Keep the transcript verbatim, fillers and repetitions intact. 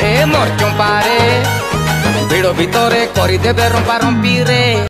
ଏ ମୋର ଚମ୍ପାରେ ଭିଡ଼ ଭିତରେ କରିଦେବେ ରମ୍ପା ରମ୍ପିରେ।